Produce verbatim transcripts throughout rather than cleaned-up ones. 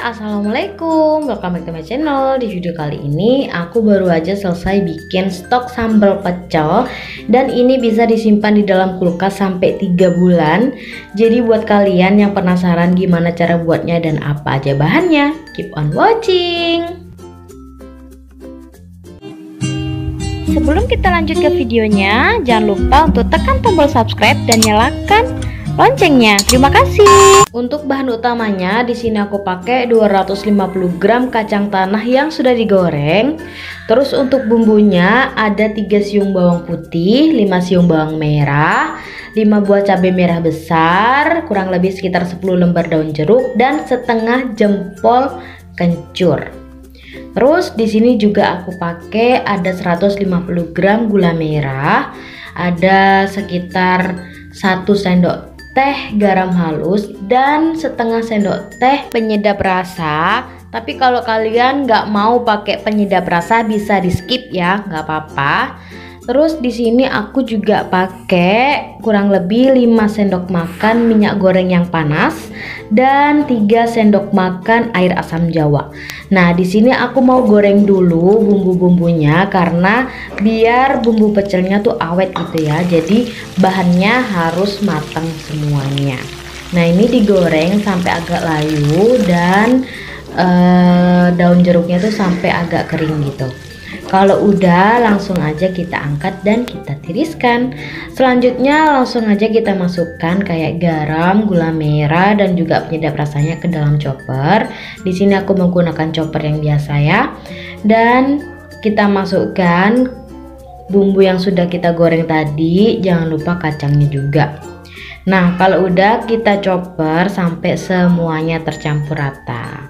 Assalamualaikum, welcome back to my channel. Di video kali ini aku baru aja selesai bikin stok sambal pecel, dan ini bisa disimpan di dalam kulkas sampai tiga bulan. Jadi buat kalian yang penasaran gimana cara buatnya dan apa aja bahannya, keep on watching. Sebelum kita lanjut ke videonya, jangan lupa untuk tekan tombol subscribe dan nyalakan loncengnya. Terima kasih. Untuk bahan utamanya di sini aku pakai dua ratus lima puluh gram kacang tanah yang sudah digoreng. Terus untuk bumbunya ada tiga siung bawang putih, lima siung bawang merah, lima buah cabai merah besar, kurang lebih sekitar sepuluh lembar daun jeruk dan setengah jempol kencur. Terus di sini juga aku pakai ada seratus lima puluh gram gula merah, ada sekitar satu sendok teh garam halus dan setengah sendok teh penyedap rasa. Tapi kalau kalian nggak mau pakai penyedap rasa bisa di skip ya, nggak apa-apa. Terus di sini aku juga pakai kurang lebih lima sendok makan minyak goreng yang panas dan tiga sendok makan air asam jawa. Nah, di sini aku mau goreng dulu bumbu-bumbunya karena biar bumbu pecelnya tuh awet gitu ya. Jadi bahannya harus matang semuanya. Nah, ini digoreng sampai agak layu dan uh, daun jeruknya tuh sampai agak kering gitu. Kalau udah langsung aja kita angkat dan kita tiriskan. Selanjutnya langsung aja kita masukkan kayak garam, gula merah dan juga penyedap rasanya ke dalam chopper. Di sini aku menggunakan chopper yang biasa ya. Dan kita masukkan bumbu yang sudah kita goreng tadi, jangan lupa kacangnya juga. Nah, kalau udah kita chopper sampai semuanya tercampur rata.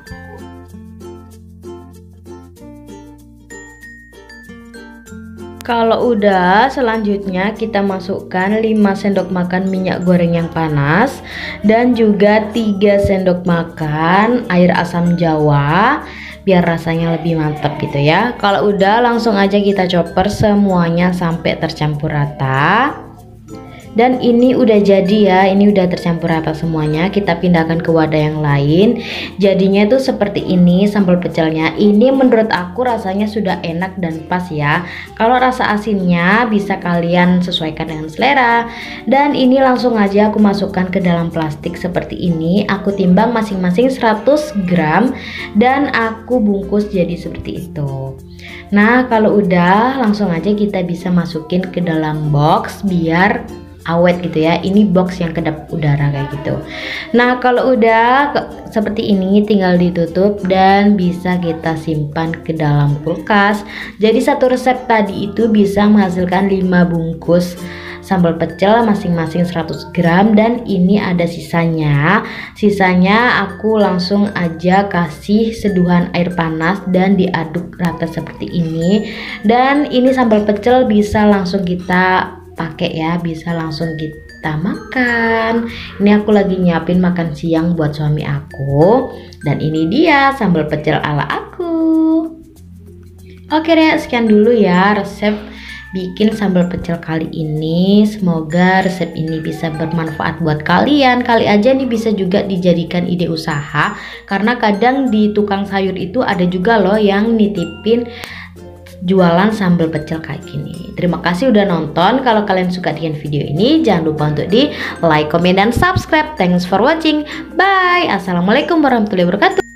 Kalau udah, selanjutnya kita masukkan lima sendok makan minyak goreng yang panas dan juga tiga sendok makan air asam jawa biar rasanya lebih mantap gitu ya. Kalau udah, langsung aja kita chopper semuanya sampai tercampur rata. Dan ini udah jadi ya, ini udah tercampur rata semuanya. Kita pindahkan ke wadah yang lain. Jadinya tuh seperti ini sambal pecelnya. Ini menurut aku rasanya sudah enak dan pas ya. Kalau rasa asinnya bisa kalian sesuaikan dengan selera. Dan ini langsung aja aku masukkan ke dalam plastik seperti ini. Aku timbang masing-masing seratus gram dan aku bungkus jadi seperti itu. Nah, kalau udah langsung aja kita bisa masukin ke dalam box biar awet gitu ya. Ini box yang kedap udara kayak gitu. Nah, kalau udah seperti ini tinggal ditutup dan bisa kita simpan ke dalam kulkas. Jadi satu resep tadi itu bisa menghasilkan lima bungkus sambal pecel masing-masing seratus gram dan ini ada sisanya. Sisanya aku langsung aja kasih seduhan air panas dan diaduk rata seperti ini. Dan ini sambal pecel bisa langsung kita pakai ya, bisa langsung kita makan. Ini aku lagi nyiapin makan siang buat suami aku dan ini dia sambal pecel ala aku. Oke deh, sekian dulu ya resep bikin sambal pecel kali ini. Semoga resep ini bisa bermanfaat buat kalian. Kali aja nih bisa juga dijadikan ide usaha, karena kadang di tukang sayur itu ada juga loh yang nitipin jualan sambal pecel kayak gini. Terima kasih udah nonton. Kalau kalian suka dengan video ini, jangan lupa untuk di like, komen, dan subscribe. Thanks for watching. Bye. Assalamualaikum warahmatullahi wabarakatuh.